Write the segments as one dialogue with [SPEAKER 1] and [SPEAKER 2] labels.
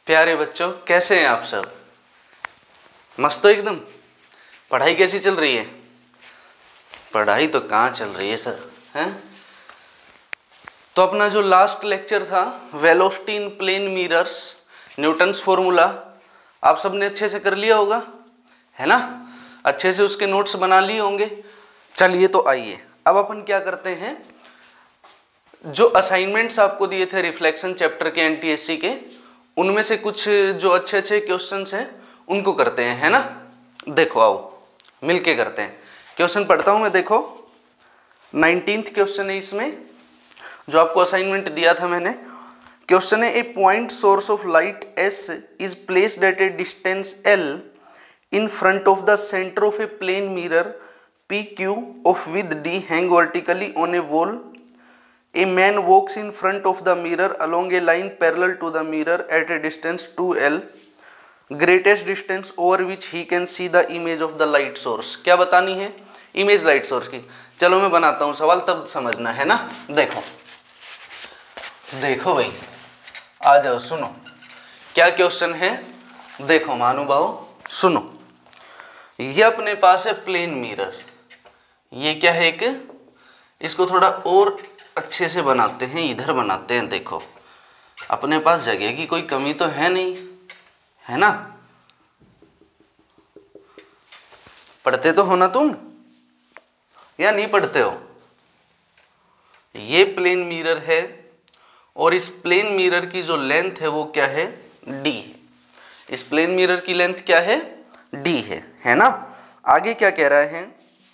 [SPEAKER 1] प्यारे बच्चों, कैसे हैं आप सब? मस्त हो एकदम। पढ़ाई कैसी चल रही है? पढ़ाई तो कहाँ चल रही है सर, हैं? तो अपना जो लास्ट लेक्चर था velocity in plane mirrors, Newton's formula, आप सबने अच्छे से कर लिया होगा, है ना? अच्छे से उसके नोट्स बना लिए होंगे। चलिए तो आइए अब अपन क्या करते हैं, जो असाइनमेंट्स आपको दिए थे रिफ्लेक्शन चैप्टर के एनटीएससी के, उनमें से कुछ जो अच्छे अच्छे क्वेश्चंस हैं उनको करते हैं, है ना? देखो आओ मिलके करते हैं। क्वेश्चन पढ़ता हूं मैं, देखो 19th क्वेश्चन है इसमें, जो आपको असाइनमेंट दिया था मैंने। क्वेश्चन है, a point source of light S is placed at a distance L in front of the centre of a plane mirror P Q of width D hang vertically on a wall. A man walks in front of the mirror along a line parallel to the mirror at a distance 2L, greatest distance over which he can see the image of the light source. क्या बतानी है? Image light source की। चलो मैं बनाता हूँ सवाल, तब समझना है ना। देखो देखो भाई, आ जाओ, सुनो क्या क्वेश्चन है। देखो महानुभाव सुनो, ये अपने पास है प्लेन मिरर। ये क्या है, एक इसको थोड़ा और अच्छे से बनाते हैं, इधर बनाते हैं। देखो अपने पास जगह की कोई कमी तो है नहीं, है ना? पढ़ते तो हो ना तुम, या नहीं पढ़ते हो? ये प्लेन मिरर है और इस प्लेन मिरर की जो लेंथ है वो क्या है, डी। इस प्लेन मिरर की लेंथ क्या है, डी है ना? आगे क्या कह रहा है,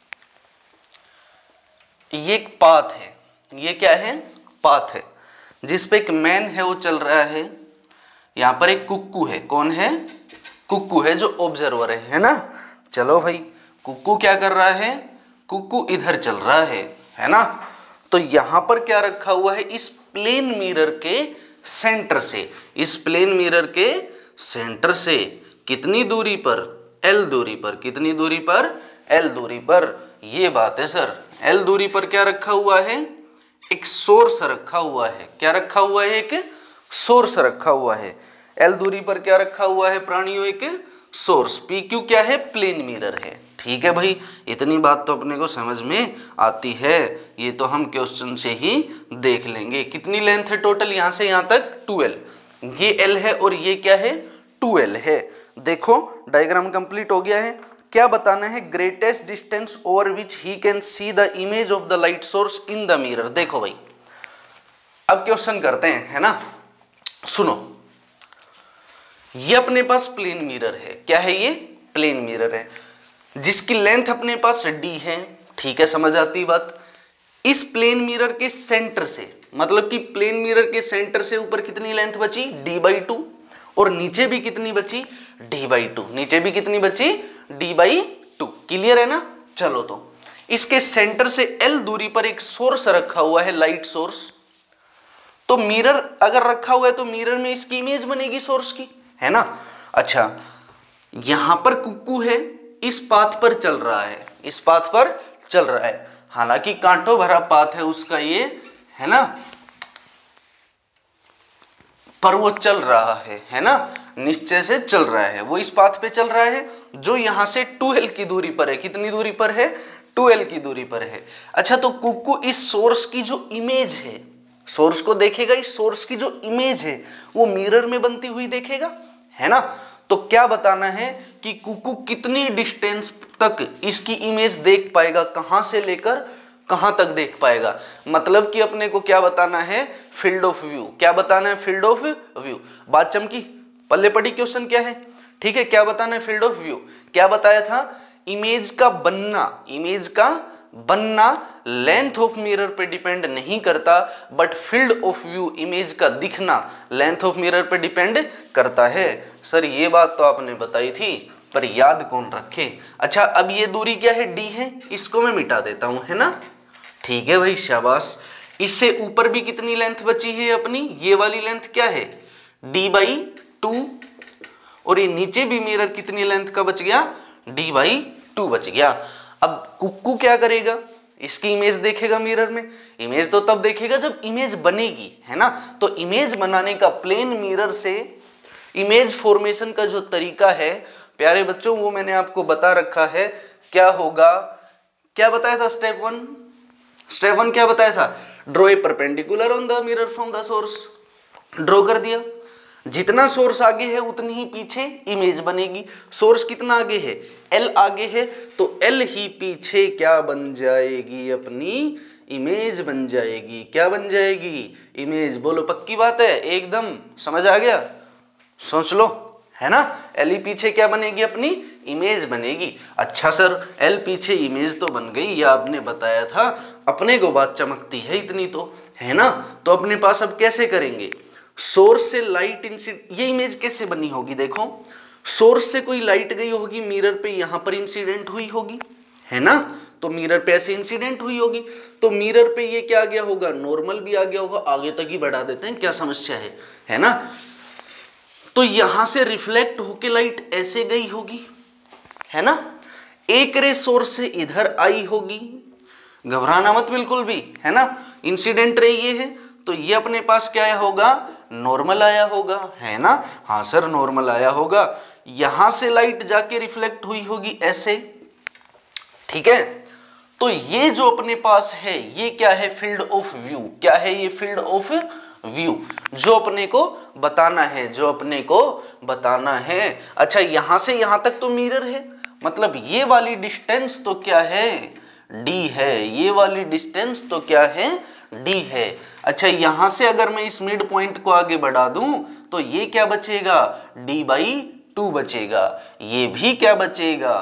[SPEAKER 1] ये एक पाथ है। ये क्या है, पाथ है, जिस पे एक मैन है वो चल रहा है। यहां पर एक कुक्कू है। कौन है? कुक्कू है जो ऑब्जर्वर है ना? चलो भाई, कुक्कू क्या कर रहा है, कुक्कू इधर चल रहा है ना? तो यहां पर क्या रखा हुआ है, इस प्लेन मिरर के सेंटर से, इस प्लेन मिरर के सेंटर से कितनी दूरी पर, एल दूरी पर। कितनी दूरी पर? एल दूरी पर। ये बात है सर, एल दूरी पर क्या रखा हुआ है, एक सोर्स रखा हुआ है। क्या रखा हुआ है, एक सोर्स रखा हुआ है। एल दूरी पर क्या रखा हुआ है प्राणियों, एक सोर्स। पी क्यू क्या है, प्लेन मिरर है। ठीक है भाई, इतनी बात तो अपने को समझ में आती है। ये तो हम क्वेश्चन से ही देख लेंगे। कितनी लेंथ है टोटल, यहां से यहां तक 2L। ये L है और ये क्या है, 2L है। देखो डायग्राम कंप्लीट हो गया है। क्या बताना है, greatest distance over which he can see the image of the light source in the mirror. देखो भाई अब क्वेश्चन करते हैं, है ना? सुनो, ये अपने पास प्लेन मिरर है। क्या है ये, प्लेन मिरर है, जिसकी लेंथ अपने पास d है। ठीक है, समझ आती बात। इस प्लेन मिरर के सेंटर से, मतलब कि प्लेन मिरर के सेंटर से ऊपर कितनी लेंथ बची, d/2, और नीचे भी कितनी बची, d/2। नीचे भी कितनी बची, d/2। क्लियर है ना? चलो तो इसके सेंटर से L दूरी पर एक सोर्स रखा हुआ है, लाइट सोर्स। तो मिरर अगर रखा हुआ है तो मिरर में इसकी इमेज बनेगी सोर्स की, है ना? अच्छा, यहां पर कुक्कू है, इस पाथ पर चल रहा है, इस पाथ पर चल रहा है। हालांकि कांटों भरा पाथ है उसका ये, है ना? पर वो चल रहा है ना? निश्चय से चल रहा है, वो इस पाथ पे चल रहा है जो यहां से 2L की दूरी पर है। कितनी दूरी पर है, 2L की दूरी पर है। अच्छा, तो कुक्कू इस सोर्स की जो इमेज है, सोर्स को देखेगा, इस सोर्स की जो इमेज है वो मिरर में बनती हुई देखेगा, है ना? तो क्या बताना है कि कुक्कू कितनी डिस्टेंस तक इसकी इमेज देख पाएगा, कहां से लेकर कहां तक देख पाएगा। मतलब कि अपने को क्या बताना है, फील्ड ऑफ व्यू। क्या बताना है, फील्ड ऑफ व्यू। बात चमकी, पल्ले पड़ी क्वेश्चन क्या है? ठीक है, क्या बताना है, फील्ड ऑफ व्यू। क्या बताया था, इमेज का बनना, इमेज का बनना लेंथ ऑफ मिरर पे डिपेंड नहीं करता, but field of view, image का दिखना, लेंथ ऑफ मिरर पे डिपेंड करता है। सर ये बात तो आपने बताई थी, पर याद कौन रखे। अच्छा, अब ये दूरी क्या है, d है, इसको मैं मिटा देता हूं, है ना? ठीक है भाई, शाबाश। इससे ऊपर भी कितनी लेंथ बची है अपनी, ये वाली लेंथ क्या है, d/2, और ये नीचे भी मिरर कितनी लेंथ का बच गया, d/2 बच गया। अब कुक्कू क्या करेगा, इसकी इमेज देखेगा मिरर में। इमेज तो तब देखेगा जब इमेज बनेगी, है ना? तो इमेज बनाने का प्लेन मिरर से इमेज फॉर्मेशन का जो तरीका है प्यारे बच्चों वो मैंने आपको बता रखा है। क्या होगा, क्या बताया था स्टेप वन क्या बताया था, draw a perpendicular on the mirror from the source, draw कर दिया। जितना सोर्स आगे है उतनी ही पीछे इमेज बनेगी। सोर्स कितना आगे है, एल आगे है, तो एल ही पीछे क्या बन जाएगी, अपनी इमेज बन जाएगी। क्या बन जाएगी, इमेज। बोलो पक्की बात है, एकदम समझ आ गया, सोच लो, है ना। एल ही पीछे क्या बनेगी, अपनी इमेज बनेगी। अच्छा सर एल पीछे इमेज तो बन गई, ये आपने बताया था, अपने को बात चमकती है इतनी तो, है ना। तो अपने पास अब कैसे करेंगे, सोर्स से लाइट इंसिडेंट, ये इमेज कैसे बनी होगी, देखो सोर्स से कोई लाइट गई होगी मिरर पे, यहां पर इंसिडेंट हुई होगी, है ना। तो मिरर पे ऐसे इंसिडेंट हुई होगी, तो मिरर पे ये क्या आ गया होगा, नॉर्मल भी आ गया होगा। आगे तक ही बढ़ा देते हैं, क्या समस्या है ना। तो यहां से रिफ्लेक्ट होके लाइट ऐसे गई होगी, है ना। एक रे सोर्स से इधर आई होगी, घबराना मत बिल्कुल भी, है ना। इंसिडेंट रे ये है, तो ये अपने पास क्या आया होगा, नॉर्मल आया होगा, है ना। हाँ सर नॉर्मल आया होगा। यहां से लाइट जाके रिफ्लेक्ट हुई होगी ऐसे, ठीक है। तो ये जो अपने पास है ये क्या है, फील्ड ऑफ व्यू। क्या है ये, फील्ड ऑफ व्यू, जो अपने को बताना है, जो अपने को बताना है। अच्छा यहां से यहां तक तो मिरर है, मतलब ये वाली डिस्टेंस तो क्या है, डी है। ये वाली डिस्टेंस तो क्या है, डी है। अच्छा यहां से अगर मैं इस मिड पॉइंट को आगे बढ़ा दूं तो ये क्या बचेगा, d/2 बचेगा। ये भी क्या बचेगा,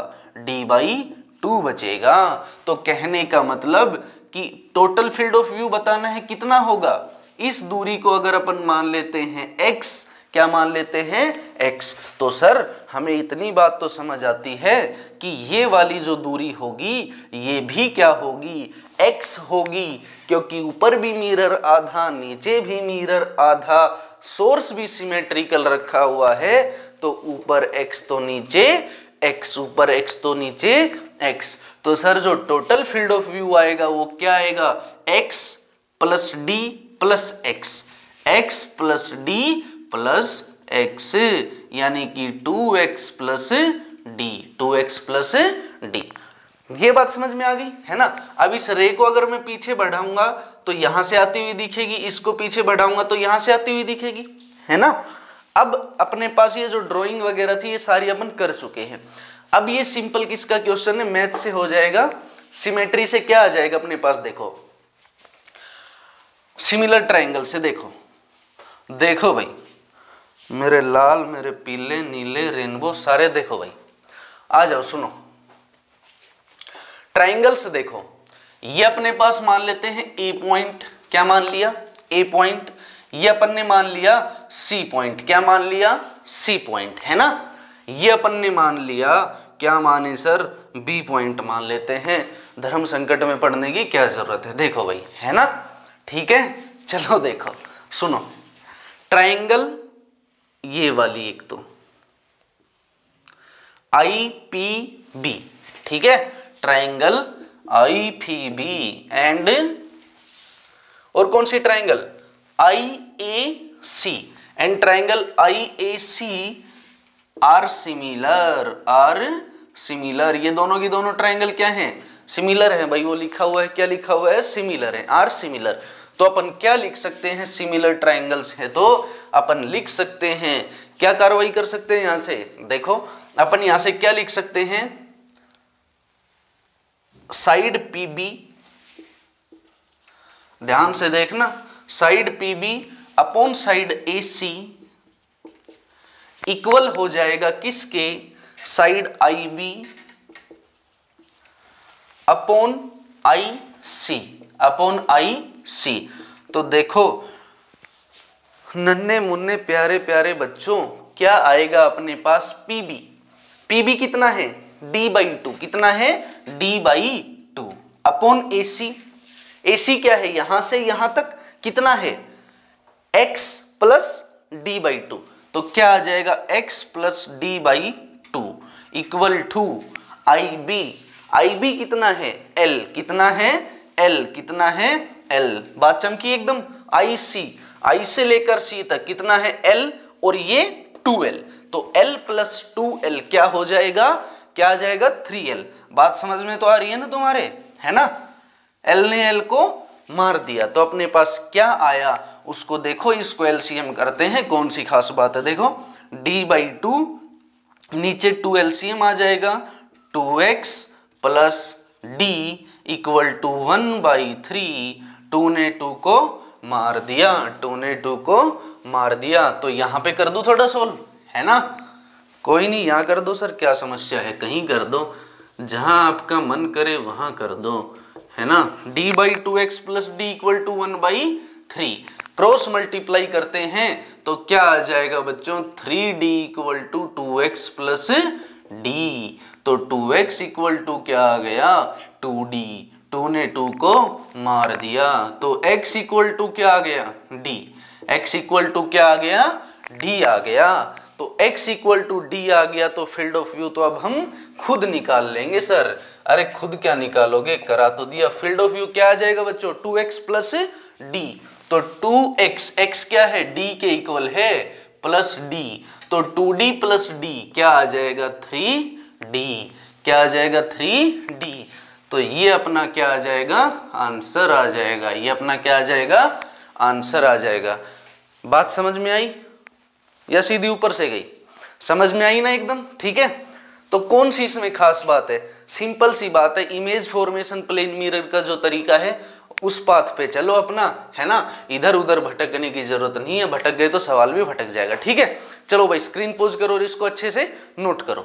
[SPEAKER 1] d/2 बचेगा। तो कहने का मतलब कि टोटल फील्ड ऑफ व्यू बताना है कितना होगा। इस दूरी को अगर अपन मान लेते हैं x, क्या मान लेते हैं x, तो सर हमें इतनी बात तो समझ आती है कि ये वाली जो दूरी होगी ये भी क्या होगी, x होगी, क्योंकि ऊपर भी मिरर आधा, नीचे भी मिरर आधा, सोर्स भी सिमेट्रिकल रखा हुआ है, तो ऊपर x तो नीचे x, ऊपर x तो नीचे x। तो सर जो टोटल फील्ड ऑफ व्यू आएगा वो क्या आएगा, x plus D plus X, x plus D plus x, यानी कि 2x plus D, 2x plus D. ये बात समझ में आ गई, है ना। अब इस रे को अगर मैं पीछे बढ़ाऊंगा तो यहां से आती हुई दिखेगी, इसको पीछे बढ़ाऊंगा तो यहां से आती हुई दिखेगी, है ना। अब अपने पास ये जो ड्राइंग वगैरह थी ये सारी अपन कर चुके हैं। अब ये सिंपल किसका क्वेश्चन है, मैथ से हो जाएगा। सिमेट्री से क्या आ जाएगा अपने पास, देखो सिमिलर ट्रायंगल से, देखो भाई मेरे लाल, मेरे पीले, नीले, रेनबो सारे देखो भाई, आ जाओ सुनो। ट्रायंगल से देखो, ये अपने पास मान लेते हैं ए पॉइंट, क्या मान लिया, ए पॉइंट। ये अपन ने मान लिया सी पॉइंट, क्या मान लिया, सी पॉइंट, है ना। ये अपन ने मान लिया, क्या माने सर, बी पॉइंट मान लेते हैं। धर्म संकट में पढ़ने की क्या जरूरत है, देखो भाई, है ना। ठीक है, चलो देखो सुनो। ट्रायंगल ये वाली एक तो IPB, ठीक है, ट्रायंगल IPB एंड और कौन सी triangle, IAC and triangle IAC are similar. ये दोनों की दोनों ट्रायंगल क्या हैं, सिमिलर है भाई। वो लिखा हुआ है, क्या लिखा हुआ है, सिमिलर है, आर सिमिलर। तो अपन क्या लिख सकते हैं, सिमिलर ट्रायंगल्स है तो अपन लिख सकते हैं, क्या कार्रवाई कर सकते हैं यहां से, देखो अपन यहां से क्या लिख सकते हैं, साइड PB, ध्यान से देखना, side PB upon side AC equal हो जाएगा किसके, साइड IB अपॉन IC। तो देखो नन्हे मुन्ने प्यारे प्यारे बच्चों, क्या आएगा अपने पास, PB कितना है, D/2, कितना है, D/2 अपॉन AC क्या है, यहां से यहां तक कितना है, x प्लस D/2। तो क्या आ जाएगा, x plus D/2 equal to IB कितना है, L कितना है, L कितना है, L, बात चमकी एकदम। I से लेकर C तक कितना है, L, और ये 2l, तो l प्लस 2l क्या हो जाएगा, क्या आ जाएगा 3l। बात समझ में तो आ रही है ना तुम्हारे, है ना। l ने l को मार दिया तो अपने पास क्या आया उसको देखो, इसको एलसीएम करते हैं। कौन सी खास बात है, देखो d/2 नीचे 2 एलसीएम आ जाएगा, 2x plus d equal to 1/3। 2 ने 2 को मार दिया, 2 ने 2 को मार दिया। तो यहां पे कर दो थोड़ा सोल्व, है ना। कोई नहीं, यहां कर दो सर, क्या समस्या है, कहीं कर दो, जहां आपका मन करे वहां कर दो, है ना। d/2x plus D equal to 1/3 cross multiply करते हैं तो क्या आ जाएगा बच्चों, 3d equal to 2x plus D. तो 2x इक्वल टू क्या आ गया, 2d। 2 ने 2 को मार दिया तो x इक्वल टू क्या आ गया, d। x इक्वल टू क्या आ गया, d आ गया। तो x इक्वल टू d आ गया तो फील्ड ऑफ व्यू तो अब हम खुद निकाल लेंगे सर। अरे खुद क्या निकालोगे, करा तो दिया। फील्ड ऑफ व्यू क्या आ जाएगा बच्चों, 2x प्लस d। तो 2x, x क्या है, d के इक्वल है, प्लस d। तो 2d प्लस d क्या आ जाएगा, 3d। क्या आ जाएगा, 3d। तो ये अपना क्या आ जाएगा, आंसर आ जाएगा। ये अपना क्या आ जाएगा, आंसर आ जाएगा। बात समझ में आई या सीधी ऊपर से गई, समझ में आई ना एकदम, ठीक है। तो कौन सी इसमें खास बात है, सिंपल सी बात है, इमेज फॉर्मेशन प्लेन मिरर का जो तरीका है उस पाथ पे चलो अपना, है ना। इधर उधर भटकने की जरूरत नहीं है, भटक गए तो सवाल भी भटक जाएगा, ठीक है। चलो भाई स्क्रीन पोज करो और इसको अच्छे से नोट करो।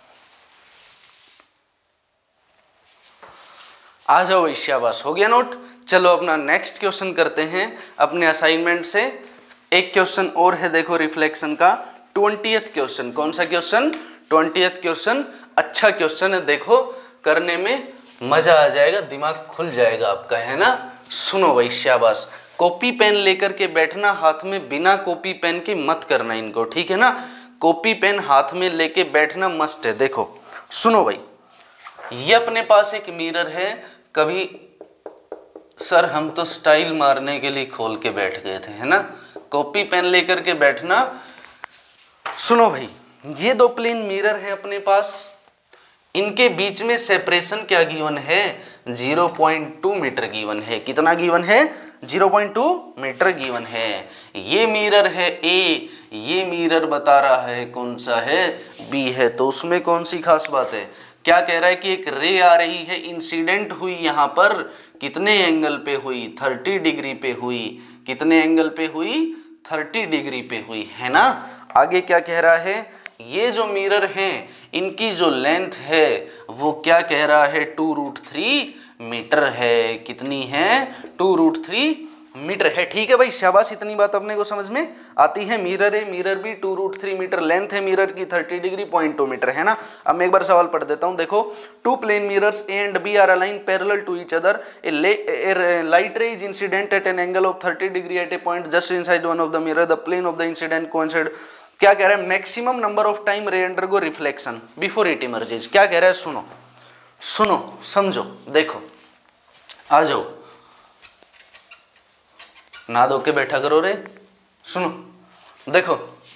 [SPEAKER 1] आ जाओ भाई, शाबाश, हो गया नोट। चलो अपना नेक्स्ट क्वेश्चन करते हैं अपने असाइनमेंट से। एक क्वेश्चन और है, देखो रिफ्लेक्शन का 20th क्वेश्चन। कौन सा क्वेश्चन, 20th क्वेश्चन। अच्छा क्वेश्चन है, देखो करने में मजा आ जाएगा, दिमाग खुल जाएगा आपका, है ना। सुनो भाई, शाबाश। कॉपी पेन लेकर के बैठना, हाथ में बिना कॉपी पेन के मत करना इनको, ठीक है ना। कॉपी पेन हाथ में लेके बैठना मस्ट है। देखो सुनो भाई, ये अपने पास एक मिरर है। कभी सर हम तो स्टाइल मारने के लिए खोल के बैठ गए थे, है ना। कॉपी पेन लेकर के बैठना। सुनो भाई, ये दो प्लेन मिरर है अपने पास, इनके बीच में सेपरेशन क्या गिवन है, 0.2 मीटर गिवन है। कितना गिवन है, 0.2 मीटर गिवन है। ये मिरर है ए, ये मिरर बता रहा है कौन सा है, बी है। तो उसमें कौन सी खास बात है, क्या कह रहा है कि एक रे आ रही है, इंसिडेंट हुई यहाँ पर, कितने एंगल पे हुई, 30 डिग्री पे हुई। कितने एंगल पे हुई, 30 डिग्री पे हुई, है ना। आगे क्या कह रहा है, ये जो मिरर हैं इनकी जो लेंथ है वो क्या कह रहा है, 2√3 मीटर है। कितनी है, 2√3 मीटर है, ठीक है भाई, शाबाश। इतनी बात अपने को समझ में आती है। मिरर है, मिरर भी 2√3 मीटर, लेंथ है मिरर की 30 डिग्री, 0.2 मीटर, है ना। अब मैं एक बार सवाल पढ़ देता हूं, देखो। 2 plane mirrors A and B are align parallel to each other. A light ray is incident at an angle of 30 degree at a point just inside one of the mirror. The plane of the incident coincide. क्या कह रहा है, maximum number of time ray undergo reflection before it emerges. क्या कह रहा है, सुनो सुनो समझो, देखो आ जाओ, ना दो के बैठा करो रे। सुनो देखो,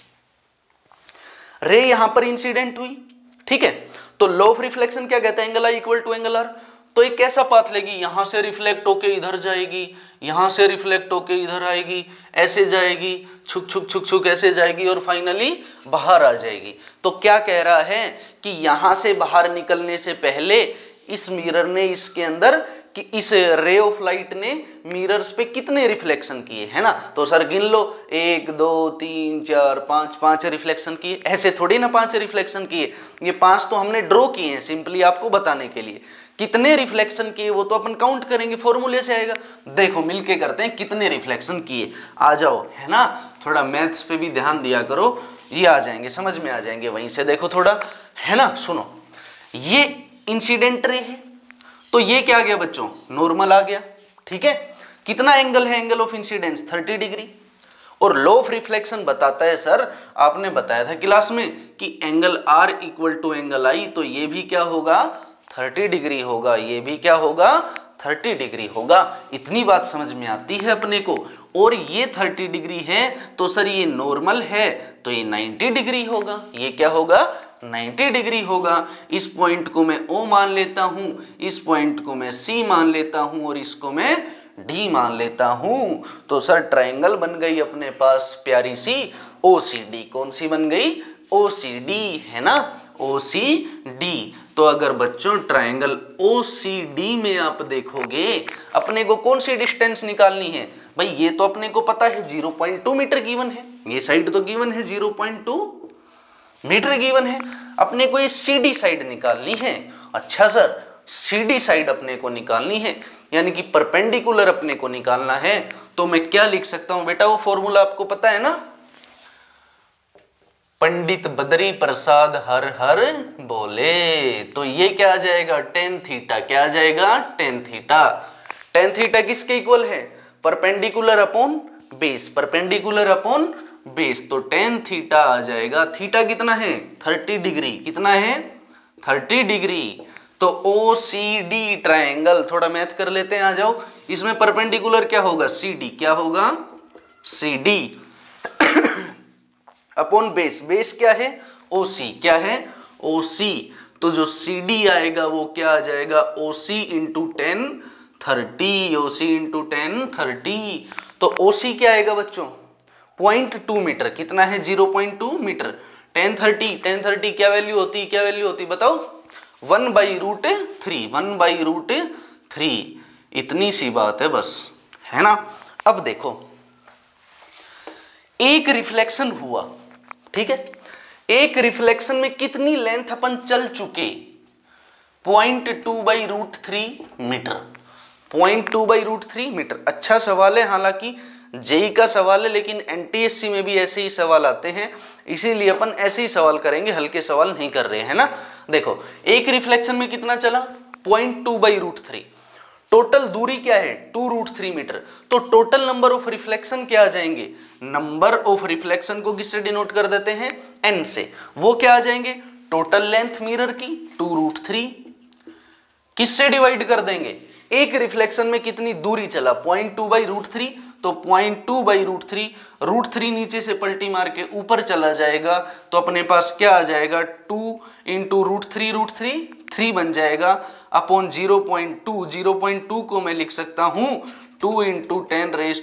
[SPEAKER 1] रे यहां पर इंसिडेंट हुई, ठीक है। तो लॉ ऑफ रिफ्लेक्शन क्या कहता है, angle I equal to angle R. तो एक कैसा पाथ लेगी, यहां से रिफ्लेक्ट होके इधर जाएगी, यहां से रिफ्लेक्ट होके इधर आएगी, ऐसे जाएगी, छुक छुक छुक छुक ऐसे जाएगी और फाइनली बाहर आ जाएगी। तो क्या कह रहा है कि यहां से बाहर निकलने से पहले इस मिरर ने इसके अंदर, कि इस रे ऑफ लाइट ने मिरर्स पे कितने रिफ्लेक्शन किए, है ना। तो सर गिन लो, 1 2 3 4 5, 5 रिफ्लेक्शन किए। ऐसे थोड़ी ना 5 रिफ्लेक्शन किए, ये 5 तो हमने ड्रॉ किए हैं सिंपली आपको बताने के लिए। कितने रिफ्लेक्शन किए वो तो अपन काउंट करेंगे, फॉर्मूले से आएगा। देखो मिलके करते हैं, कितने रिफ्लेक्शन किए, आ जाओ, है ना। थोड़ा मैथ्स पे भी ध्यान दिया करो, ये आ जाएंगे, समझ में आ जाएंगे वहीं से। देखो थोड़ा, है ना। सुनो, ये इंसिडेंट रे है, तो ये क्या आ गया बच्चों, नॉर्मल आ गया, ठीक है। कितना एंगल है, एंगल ऑफ इंसिडेंस 30 डिग्री। और लॉ ऑफ रिफ्लेक्शन बताता है, सर आपने बताया था क्लास में कि angle R equal to angle I, तो ये भी क्या होगा, 30 डिग्री होगा। ये भी क्या होगा, 30 डिग्री होगा। इतनी बात समझ में आती है अपने को। और ये 30 डिग्री है तो सर ये नॉर्मल है तो ये 90 डिग्री होगा। ये क्या होगा? 90 डिग्री होगा। इस पॉइंट को मैं O मान लेता हूं, इस पॉइंट को मैं C मान लेता हूं और इसको मैं D मान लेता हूं। तो सर ट्रायंगल बन गई अपने पास प्यारी सी OCD। कौन सी बन गई? OCD, है ना, OCD। तो अगर बच्चों ट्रायंगल OCD में आप देखोगे अपने को कौन सी डिस्टेंस निकालनी है? भाई ये तो अपने को पता है 0.2 मीटर गिवन है, ये साइड तो गिवन है 0.2 मीटर गिवन है, अपने को ये CD साइड निकालनी है। अच्छा सर, CD साइड अपने को निकालनी है यानी कि परपेंडिकुलर अपने को निकालना है, तो मैं क्या लिख सकता हूं बेटा? वो फॉर्मूला आपको पता है ना, पंडित बद्री प्रसाद हर हर बोले। तो ये क्या आ जाएगा? tan theta. क्या आ जाएगा? tan theta. tan थीटा किसके इक्वल है? Perpendicular upon base, perpendicular upon base. तो tan थीटा आ जाएगा, थीटा कितना है? 30 डिग्री। कितना है? 30 डिग्री। तो OCD ट्रायंगल, थोड़ा मैथ कर लेते हैं, आ जाओ। इसमें परपेंडिकुलर क्या होगा? CD। क्या होगा? CD upon base. बेस क्या है? OC। क्या है? OC। तो जो CD आएगा वो क्या आ जाएगा? OC into 10 30। OC into 10 30। तो OC क्या आएगा बच्चों? 0.2 मीटर। कितना है? 0.2 मीटर। 10 30 क्या वैल्यू होती? क्या वैल्यू होती बताओ? 1/√3। 1/√3। इतनी सी बात है बस, है ना। अब देखो, एक रिफ्लेक्शन हुआ, ठीक है, एक रिफ्लेक्शन में कितनी लेंथ अपन चल चुके? 0.2/√3 मीटर। 0.2/√3 मीटर। अच्छा सवाल है, हालांकि जेई का सवाल है, लेकिन एनटीएससी में भी ऐसे ही सवाल आते हैं, इसीलिए अपन ऐसे ही सवाल करेंगे, हल्के सवाल नहीं कर रहे हैं ना। देखो, एक रिफ्लेक्शन में कितना चला? 0.2/√3। टोटल दूरी क्या है? 2√3 मीटर। तो टोटल नंबर ऑफ रिफ्लेक्शन क्या आ जाएंगे? नंबर ऑफ रिफ्लेक्शन को किससे डिनोट कर देते हैं? n से। वो क्या आ जाएंगे? टोटल लेंथ मिरर की 2√3 किससे डिवाइड कर देंगे? एक रिफ्लेक्शन में कितनी दूरी चला? 0.2/√3। तो 0.2/√3, √3 नीचे से पलटी मार के ऊपर चला जाएगा, तो अपने पास क्या आ जाएगा? 2 इंटू √3 3 बन जाएगा अपॉन 0.2। 0.2 को मैं लिख सकता हूं 2 इंटू 10⁻⁻⁻1।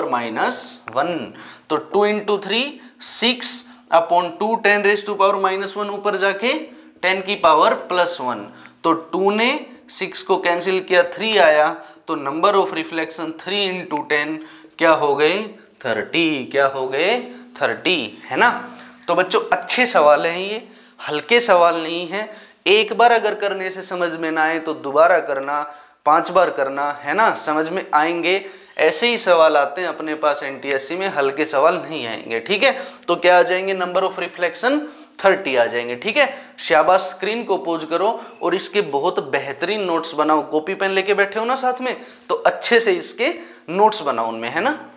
[SPEAKER 1] तो 2 इंटू 3 6 अपॉन 2 10⁻⁻⁻1 ऊपर जाके 10 की पावर +1। तो 2 ने 6 को कैंसिल किया, 3 आया, तो नंबर ऑफ रिफ्लेक्शन 3 इंटू 10 क्या हो गए? 30। क्या हो गए? 30, है ना। तो बच्चों अच्छे सवाल हैं ये, हल्के सवाल नहीं है। एक बार अगर करने से समझ में ना आए तो दोबारा करना, 5 बार करना, है ना, समझ में आएंगे। ऐसे ही सवाल आते हैं अपने पास एनटीएससी में, हल्के सवाल नहीं आएंगे, ठीक है। तो क्या आ जाएंगे? नंबर ऑफ रिफ्लेक्शन 30 आ जाएंगे, ठीक है। शाबाश, स्क्रीन को पोज करो और इसके बहुत बेहतरीन नोट्स बनाओ। कॉपी पेन लेके बैठे हो ना साथ में, तो अच्छे से इसके नोट्स बनाओ उनमें, है ना।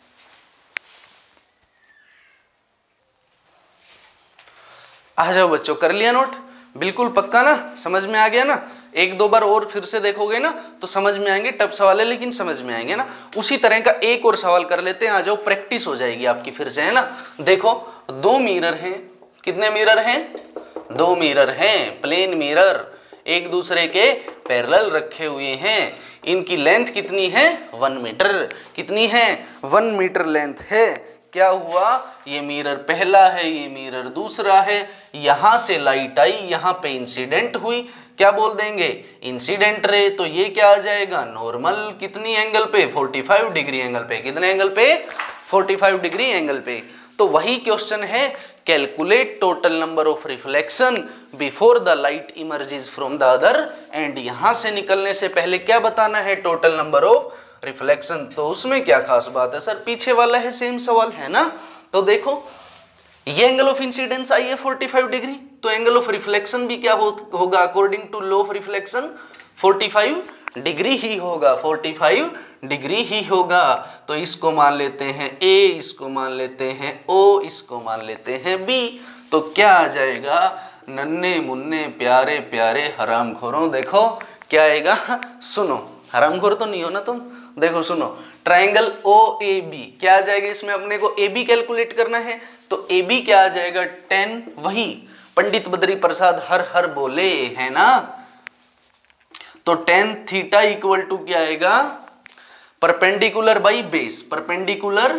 [SPEAKER 1] आ जाओ बच्चों, कर लिया नोट? बिल्कुल पक्का ना? समझ में आ गया ना? एक दो बार और फिर से देखोगे ना तो समझ में आएंगे। टफ सवाल है लेकिन समझ में आएंगे ना। उसी तरह का एक और सवाल कर लेते हैं, आ जाओ, प्रैक्टिस हो जाएगी आपकी फिर से, है ना। देखो, 2 मिरर हैं। कितने मिरर हैं? 2 मिरर हैं, प्लेन मिरर, एक दूसरे के पैरेलल रखे हुए हैं। इनकी लेंथ कितनी है? 1 मीटर। कितनी है? 1 मीटर लेंथ है। क्या हुआ? ये मिरर पहला है, ये मिरर दूसरा है। यहां से लाइट आई, यहां पे इंसिडेंट हुई, क्या बोल देंगे? Incident ray. तो ये क्या आ जाएगा? नॉर्मल। कितनी एंगल पे? 45 डिग्री एंगल पे। कितने एंगल पे? 45 डिग्री एंगल पे। तो वही क्वेश्चन है, calculate total number of reflection before the light emerges from the other end. यहां से निकलने से पहले क्या बताना है? Total number of reflection. तो उसमें क्या खास बात है सर? पीछे वाला है, सेम सवाल है ना। तो देखो, ये एंगल ऑफ इंसिडेंस आई है 45 डिग्री, तो एंगल ऑफ रिफ्लेक्शन भी क्या होगा? According to law of reflection 45 degree ही होगा। 45 डिग्री ही होगा। तो इसको मान लेते हैं A, इसको मान लेते हैं O, इसको मान लेते हैं B। तो क्या आ जाएगा? नन्हे मुन्ने प्यारे प्यारे हरामखोरों, देखो क्या आएगा? सुनो, हरामखोर तो नहीं हो ना तुम। देखो सुनो, ट्राइंगल ओ ए बी क्या आ जाएगा, इसमें अपने को ए बी कैलकुलेट करना है, तो ए बी क्या आ जाएगा 10, वही पंडित बद्री प्रसाद हर हर बोले है ना। तो tan थीटा इक्वल टू क्या आएगा, perpendicular by base, perpendicular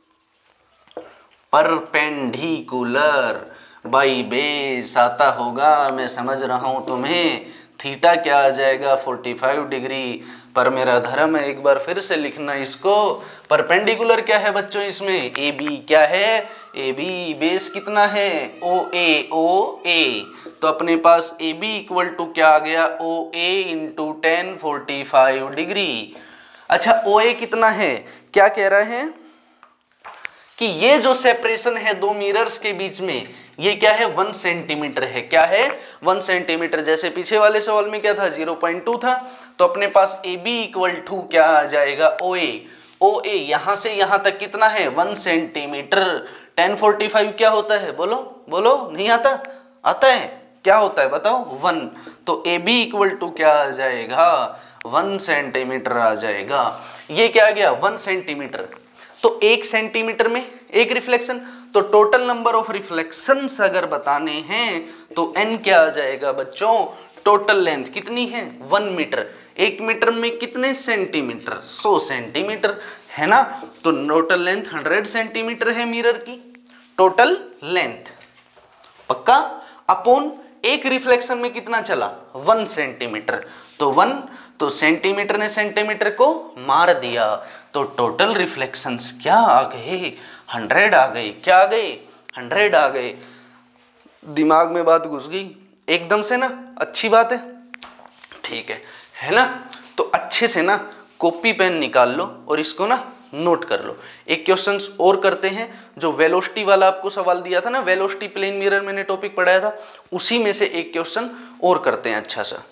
[SPEAKER 1] by base आता होगा, मैं समझ रहा हूं तुम्हें। थीटा क्या आ जाएगा 45 डिग्री, पर मेरा धर्म है एक बार फिर से लिखना इसको। परपेंडिकुलर क्या है बच्चों इसमें, ए बी क्या है, ए बी, बेस कितना है ओ ए, तो अपने पास ए बी इक्वल टू क्या आ गया ओ ए इंटू 10 45 डिग्री। अच्छा ओ ए कितना है, क्या कह रहे हैं कि ये जो सेपरेशन है दो मिरर्स के बीच में ये क्या है 1 सेंटीमीटर है, क्या है 1 सेंटीमीटर। जैसे पीछे वाले सवाल में क्या था 0.2 था, तो अपने पास ए बी इक्वल टू क्या आ जाएगा ओ ए यहां से यहां तक कितना है 1 सेंटीमीटर। 10 45 क्या होता है, बोलो बोलो, नहीं आता, आता है, क्या होता है बताओ 1, तो ए बी इक्वल टू क्या आ जाएगा 1 सेंटीमीटर आ जाएगा। ये क्या आ गया 1 सेंटीमीटर, तो 1 सेंटीमीटर में एक रिफ्लेक्शन, तो टोटल नंबर ऑफ रिफ्लेक्शंस अगर बताने हैं तो n क्या आ जाएगा बच्चों, टोटल लेंथ कितनी है 1 मीटर, 1 मीटर में कितने सेंटीमीटर 100 सेंटीमीटर है ना, तो टोटल लेंथ 100 सेंटीमीटर है मिरर की टोटल लेंथ, पक्का, अपॉन एक रिफ्लेक्शन में कितना चला 1 सेंटीमीटर, तो 1, तो सेंटीमीटर ने सेंटीमीटर को मार दिया, तो टोटल रिफ्लेक्शंस क्या आ गए 100 आ गए, क्या आ गए 100 आ गए। दिमाग में बात घुस गई एकदम से ना, अच्छी बात है, ठीक है ना। तो अच्छे से ना कॉपी पेन निकाल लो और इसको ना नोट कर लो। एक क्वेश्चन और करते हैं, जो वेलोसिटी वाला आपको सवाल दिया था ना, वेलोसिटी प्लेन मिरर मैंने टॉपिक पढ़ाया था, उसी में से एक क्वेश्चन और करते हैं अच्छा सा।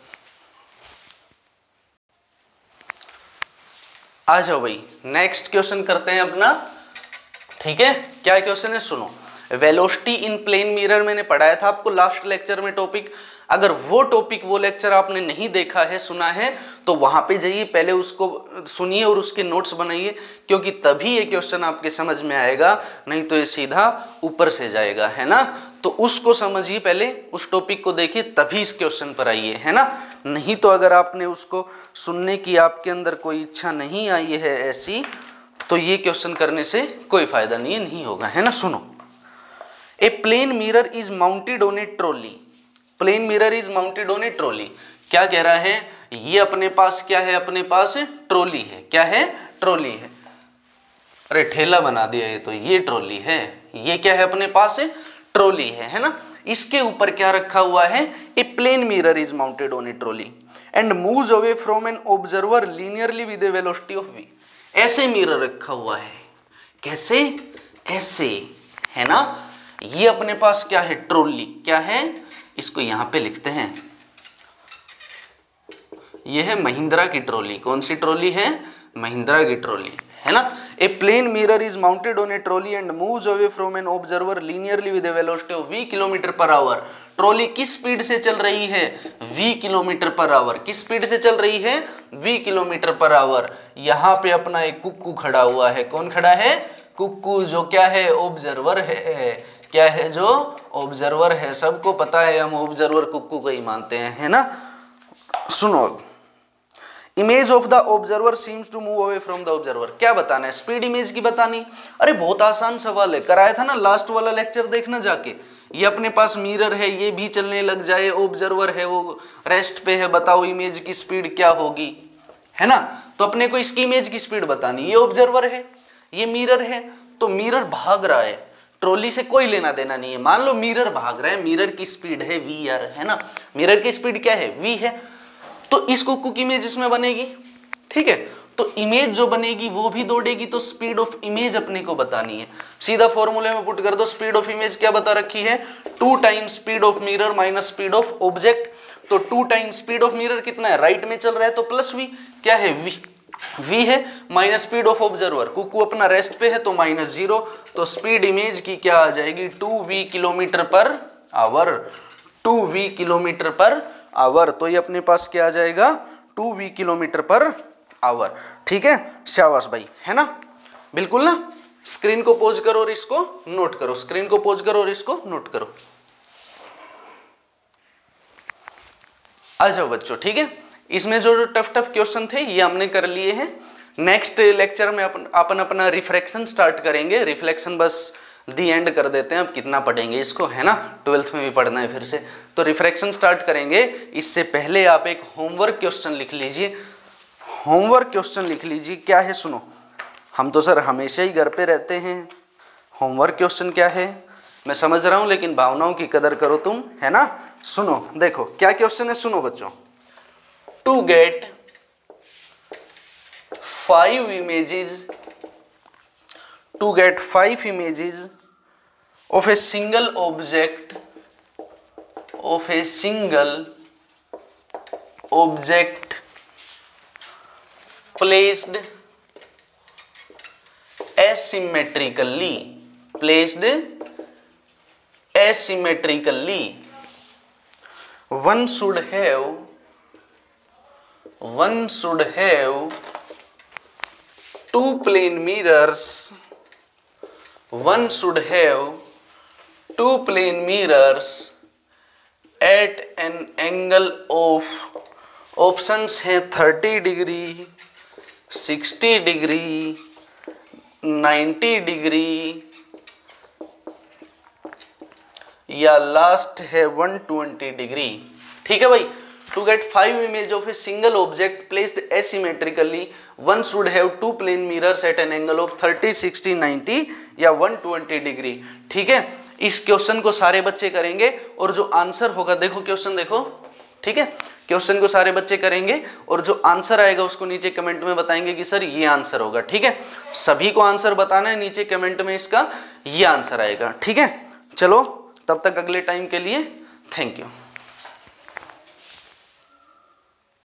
[SPEAKER 1] आ जाओ भाई, नेक्स्ट क्वेश्चन करते हैं अपना, ठीक है। क्या क्वेश्चन है सुनो, वेलोसिटी इन प्लेन मिरर मैंने पढ़ाया था आपको लास्ट लेक्चर में टॉपिक, अगर वो टॉपिक वो लेक्चर आपने नहीं देखा है सुना है तो वहां पे जाइए, पहले उसको सुनिए और उसके नोट्स बनाइए, क्योंकि तभी ये क्वेश्चन आपके समझ में आएगा, नहीं तो ये सीधा ऊपर से जाएगा, है ना। तो उसको समझिए पहले, उस टॉपिक को देखिए तभी इस क्वेश्चन पर आइए, है ना। नहीं तो अगर आपने उसको सुनने की आपके अंदर कोई इच्छा नहीं आई है ऐसी, तो ये क्वेश्चन करने से कोई फायदा नहीं होगा, है ना। सुनो, a plane mirror is mounted on a trolley, plane mirror is mounted on a trolley, क्या कह रहा है, ये अपने पास क्या है, अपने पास ट्रॉली है, क्या है ट्रॉली है, अरे ठेला बना दिया ये, तो ये ट्रॉली है, ये क्या है अपने पास ट्रॉली है ना। इसके ऊपर क्या रखा हुआ है, a plane mirror is mounted on a trolley and moves away from an observer linearly with a velocity of v, ऐसे मिरर रखा हुआ है, कैसे, ऐसे, है ना। ये अपने पास क्या है ट्रॉली, क्या है, इसको यहां पे लिखते हैं, ये है महिंद्रा की ट्रॉली, कौन सी ट्रॉली है, महिंद्रा की ट्रॉली, है ना। A plane mirror is mounted on a trolley and moves away from an observer linearly with a velocity of v kilometre per hour. Trolley किस स्पीड से चल रही है, v किलोमीटर पर आवर, किस स्पीड से चल रही है, v किलोमीटर पर आवर। यहाँ पे अपना एक कुक्कू खड़ा हुआ है, कौन खड़ा है, कुक्कू, जो क्या है ऑब्जर्वर है, क्या है, जो ऑब्जर्वर है, सबको पता है हम ऑब्जर्वर कुक्कू को ही मानते हैं, है ना। सुनो, image of the observer seems to move away from the observer, क्या बताना है, स्पीड इमेज की बतानी। अरे बहुत आसान सवाल है, कराया था ना लास्ट वाला लेक्चर, देखना जाके। ये अपने पास मिरर है, ये भी चलने लग जाए, ऑब्जर्वर है वो रेस्ट पे है, बताओ इमेज की स्पीड क्या होगी, है ना। तो अपने को इसकी इमेज की स्पीड बतानी, ये ऑब्जर्वर है, ये मिरर है, तो मिरर भाग रहा है, ट्रॉली से कोई लेना देना नहीं है। मान लो मिरर भाग रहा है, मिरर की स्पीड है v यार, है ना, मिरर की स्पीड क्या है v है, तो इस कुक्कू की इमेज इसमें बनेगी, ठीक है। तो इमेज जो बनेगी वो भी दौड़ेगी, तो स्पीड ऑफ इमेज अपने को बतानी है। सीधा फॉर्मूले में पुट कर दो, स्पीड ऑफ इमेज क्या बता रखी है, 2 times speed of mirror minus speed of object. तो 2 टाइम्स स्पीड ऑफ मिरर कितना है, राइट में चल रहा है तो प्लस v, क्या है v है, minus speed of observer, Kukku अपना रेस्ट पे है तो -0, तो स्पीड इमेज की क्या आ जाएगी 2v kilometre per our, 2v kilometre per our. तो ये अपने पास क्या आ जाएगा 2v किलोमीटर पर आवर। ठीक है, शाबाश भाई, है ना, बिल्कुल ना। स्क्रीन को पॉज करो और इसको नोट करो, स्क्रीन को पॉज करो और इसको नोट करो। आ जाओ बच्चों, ठीक है, इसमें जो टफ टफ क्वेश्चन थे ये हमने कर लिए हैं। नेक्स्ट लेक्चर में अपन अपना रिफ्रैक्शन स्टार्ट करेंगे। रिफ्लेक्शन बस दी एंड कर देते हैं, अब कितना पढ़ेंगे इसको, है ना, 12th में भी पढ़ना है फिर से, तो रिफ्रैक्शन स्टार्ट करेंगे। इससे पहले आप एक होमवर्क क्वेश्चन लिख लीजिए। होमवर्क क्वेश्चन लिख लीजिए, क्या है सुनो, हम तो सर हमेशा ही घर पे रहते हैं, होमवर्क क्वेश्चन क्या है मैं समझ रहा हूं, लेकिन भावनाओं की कदर करो तुम, है ना। सुनो, देखो क्या क्वेश्चन है, सुनो बच्चों। To get 5 images, to get 5 images of a single object, placed asymmetrically, one should have 2 plane mirrors, at an angle of, options हैं 30 डिग्री, 60 डिग्री, 90 डिग्री, या लास्ट है 120 डिग्री। ठीक है भाई, to get 5 images of a single object placed asymmetrically, one should have 2 plane mirrors at an angle of 30, 60, 90 या 120 degree. ठीक है, इस क्वेश्चन को सारे बच्चे करेंगे और जो आंसर होगा, देखो क्वेश्चन देखो, ठीक है, क्वेश्चन को सारे बच्चे करेंगे और जो आंसर आएगा उसको नीचे कमेंट में बताएंगे कि सर ये आंसर होगा। ठीक है, सभी को आंसर बताना है, नीचे कमेंट में इसका ये आंसर आएगा। ठीक है, चलो तब तक अगले टाइम के लिए थैंक यू।